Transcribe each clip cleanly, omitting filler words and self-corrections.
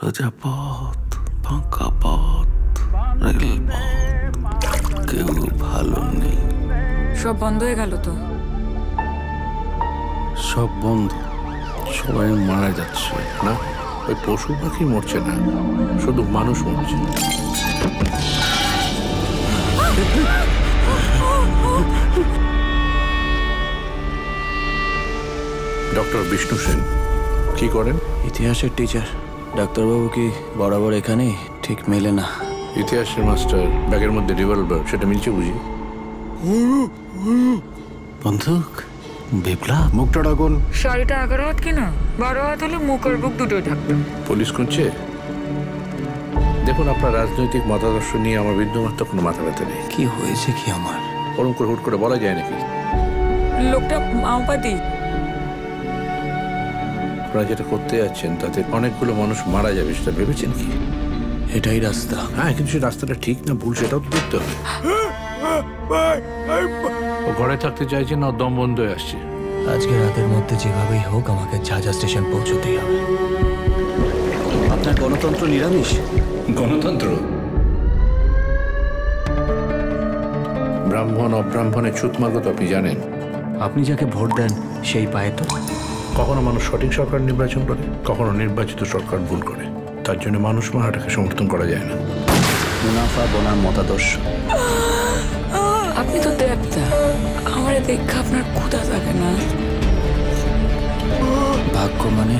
সোজা পথ, ফাঁকা পথ, রেলপথ, কেউ ভালো নেই। সব বন্ধ হয়ে গেল তো? সব বন্ধ, সবাই মারা যাচ্ছে না। ওই পশু পাখি মরছে না, শুধু মানুষ মরছে। ডক্টর বিষ্ণু সেন কি করেন? ইতিহাসের টিচার। ডাক্তারবাবু কি বরাবর এখানে? ঠিক মেলে না। ইতিহাসের মাস্টার, ব্যাগের মধ্যে রিভলভার, সেটা মিলছে বুঝি? বন্দুক, বিপ্লব। মুখটা ডাকুন। শাড়িটা 11 হাত কিনা, 12 হাত হলে মুখ আর বুক দুটোই থাকতো। পুলিশ খুঁজছে। দেখুন, আপনার রাজনৈতিক মতাদর্শ নিয়ে আমার বিন্দুমাত্র কোনো মাথা ব্যথা নেই। কি হয়েছে কি আমার? ওরকম করে হুট করে বলা যায় নাকি? লোকটা মাওবাদী। আপনারা যেটা করতে যাচ্ছেন তাতে অনেকগুলো মানুষ মারা যাবে, সেটা ভেবেছেন কি? এটাই রাস্তা। হ্যাঁ, কিন্তু সেই রাস্তাটা ঠিক না ভুল সেটাও তো দেখতে হবে। ও ঘরে থাকতে চাইছে না, দম বন্ধ হয়ে আসছে। আজকে রাতের মধ্যে যেভাবেই হোক আমাকে ঝাঁঝা স্টেশন পৌঁছতেই হবে। আপনার গণতন্ত্র নিরামিষ? গণতন্ত্র? ব্রাহ্মণ অব্রাহ্মণের ছুতমার্গ তো আপনি জানেন। আপনি যাকে ভোট দেন সেই পায়ে তো। কখনো মানুষ সঠিক সরকার নির্বাচন করে, কখনো নির্বাচিত সরকার ভুল করে। তার জন্য মানুষ মারাটাকে সমর্থন করা যায় না। মুনাফা বনাম মতাদর্শ। আপনি তো দেবতা, আমার দেখা আপনার ক্ষুধা থাকে না। ভাগ্য মানে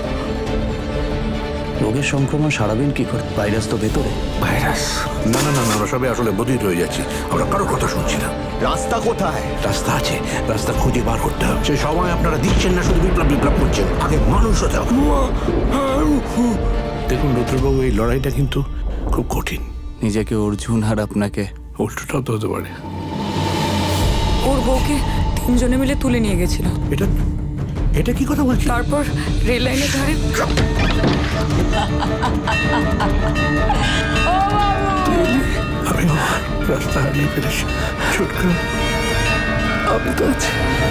রোগের সংক্রমণ সারাবেন কি করে? ভাইরাস তো ভেতরে। ভাইরাস? না না না, আমরা সবাই আসলে বধির হয়ে যাচ্ছি। আমরা কারোর কথা শুনছি না। রাস্তা কোথায়? রাস্তা আছে, রাস্তা খুঁজে বার করতে হবে। সেই সময় আপনারা দিচ্ছেন না, শুধু বিপ্লব বিপ্লব করছেন। আগে মানুষ হতে হবে। দেখুন রুদ্রবাবু, এই লড়াইটা কিন্তু খুব কঠিন। নিজেকে অর্জুন আর আপনাকে উল্টোটাও তো হতে পারে। ওর বউকে 3 জনে মিলে তুলে নিয়ে গেছিল। এটা এটা কি কথা বলছি? তারপর রেল লাইনের ধারে আমি রাস্তা হারিয়ে ফেলেছি। ছুটকা আমি তো আছি।